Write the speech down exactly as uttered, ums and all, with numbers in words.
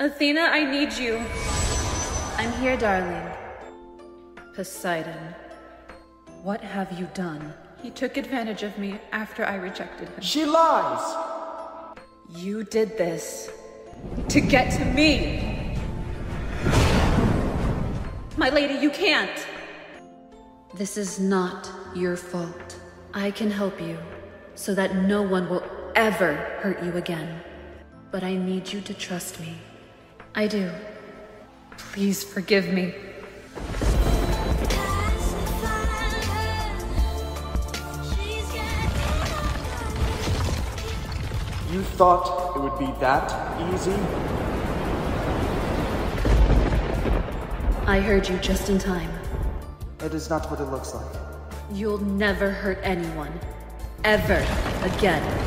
Athena, I need you. I'm here, darling. Poseidon, what have you done? He took advantage of me after I rejected him. She lies! You did this to get to me. My lady, you can't. This is not your fault. I can help you so that no one will ever hurt you again. But I need you to trust me. I do. Please forgive me. You thought it would be that easy? I heard you just in time. It is not what it looks like. You'll never hurt anyone. Ever again.